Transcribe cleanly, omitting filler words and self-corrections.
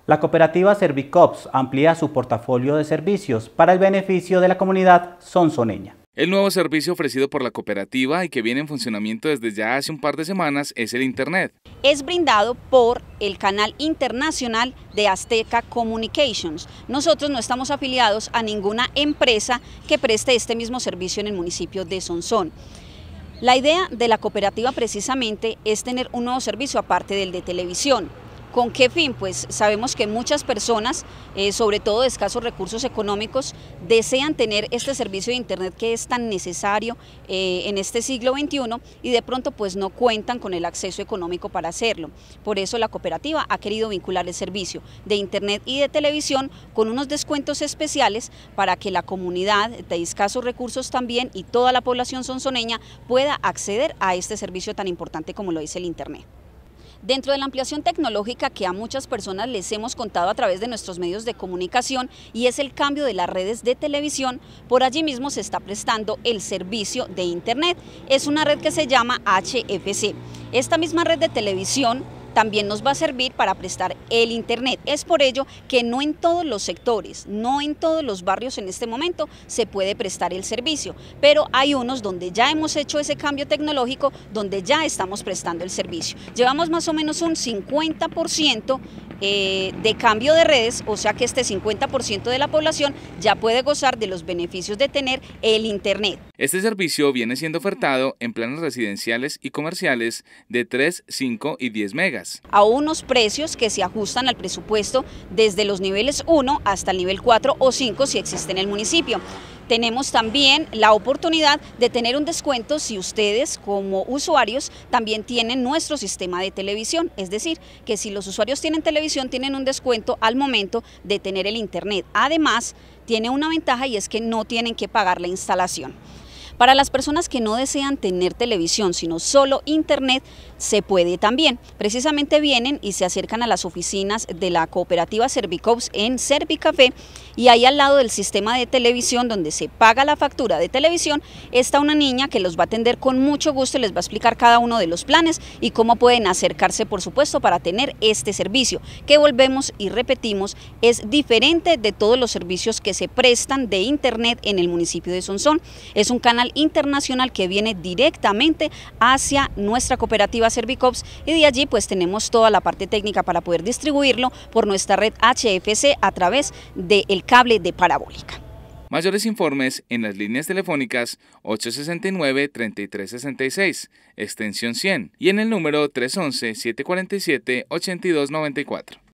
La cooperativa Servicops amplía su portafolio de servicios para el beneficio de la comunidad sonsoneña. El nuevo servicio ofrecido por la cooperativa y que viene en funcionamiento desde ya hace un par de semanas es el Internet. Es brindado por el canal internacional de Azteca Communications. Nosotros no estamos afiliados a ninguna empresa que preste este mismo servicio en el municipio de Sonsón. La idea de la cooperativa precisamente es tener un nuevo servicio aparte del de televisión. ¿Con qué fin? Pues sabemos que muchas personas, sobre todo de escasos recursos económicos, desean tener este servicio de Internet que es tan necesario en este siglo XXI y de pronto pues no cuentan con el acceso económico para hacerlo. Por eso la cooperativa ha querido vincular el servicio de Internet y de televisión con unos descuentos especiales para que la comunidad de escasos recursos también y toda la población sonsoneña pueda acceder a este servicio tan importante como lo es el Internet. Dentro de la ampliación tecnológica que a muchas personas les hemos contado a través de nuestros medios de comunicación y es el cambio de las redes de televisión, por allí mismo se está prestando el servicio de Internet. Es una red que se llama HFC. Esta misma red de televisión también nos va a servir para prestar el Internet. Es por ello que no en todos los sectores, no en todos los barrios en este momento se puede prestar el servicio, pero hay unos donde ya hemos hecho ese cambio tecnológico, donde ya estamos prestando el servicio. Llevamos más o menos un 50% de cambio de redes, o sea que este 50% de la población ya puede gozar de los beneficios de tener el Internet. Este servicio viene siendo ofertado en planes residenciales y comerciales de 3, 5 y 10 megas. A unos precios que se ajustan al presupuesto desde los niveles 1 hasta el nivel 4 o 5 si existe en el municipio. Tenemos también la oportunidad de tener un descuento si ustedes como usuarios también tienen nuestro sistema de televisión, es decir, que si los usuarios tienen televisión tienen un descuento al momento de tener el Internet. Además, tiene una ventaja y es que no tienen que pagar la instalación. Para las personas que no desean tener televisión, sino solo Internet, se puede también. Precisamente vienen y se acercan a las oficinas de la cooperativa Servicops en Servicafé y ahí al lado del sistema de televisión donde se paga la factura de televisión está una niña que los va a atender con mucho gusto y les va a explicar cada uno de los planes y cómo pueden acercarse, por supuesto, para tener este servicio, que volvemos y repetimos, es diferente de todos los servicios que se prestan de Internet en el municipio de Sonsón. Es un canal internacional que viene directamente hacia nuestra cooperativa Servicops y de allí pues tenemos toda la parte técnica para poder distribuirlo por nuestra red HFC a través del cable de parabólica. Mayores informes en las líneas telefónicas 869-3366, extensión 100 y en el número 311-747-8294.